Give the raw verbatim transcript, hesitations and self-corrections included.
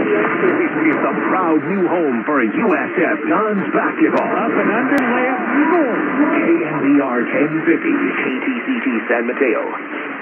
It's a proud new home for U S F Dons basketball. Up and under, layup, and goal. K N B R ten fifty, K T C T San Mateo.